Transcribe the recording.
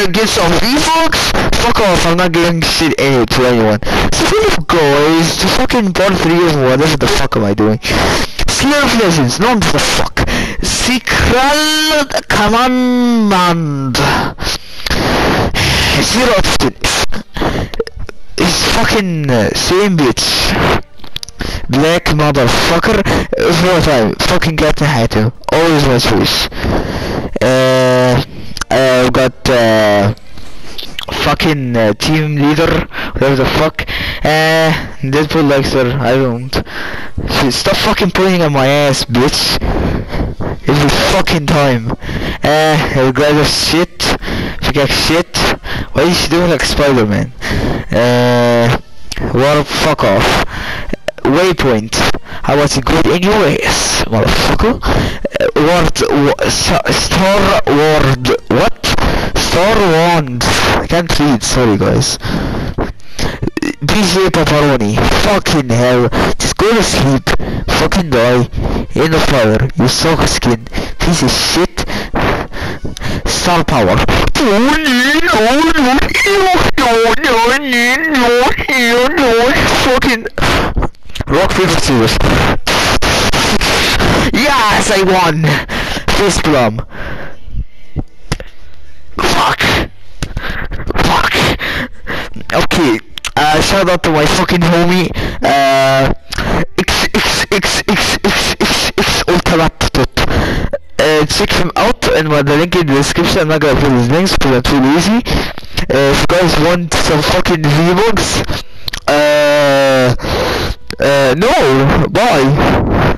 get some V-Bucks? Fuck off, I'm not giving shit to anyone. So guys, to fucking part 3 of whatever the fuck am I doing? Slurp Legends, no the fuck. Secret Command. Zero option. It's fucking same bitch. Black motherfucker. For time. Fucking Captain Hato. Always my choice. I've got fucking team leader, whatever the fuck. Deadpool likes her, I don't. Stop fucking pulling on my ass, bitch. Every fucking time. Guys of shit. Forget shit. Why is she doing like Spider-Man? What fuck off. Waypoint. I was good in your ass, motherfucker. Star Ward. What? Star Wand. I can't read, sorry guys. BJ Pepperoni. Fucking hell. Just go to sleep. Fucking die. In the fire. You suck skin. Piece of shit. Star Power. Fucking rock paper scissors. Yes, I won. Fist plum. Fuck. Okay. Shout out to my fucking homie. XXXXXX Ultramatut. Check him out and the link in the description. I'm not gonna put his links because I'm too lazy. If you guys want some fucking V-Bucks, no, bye.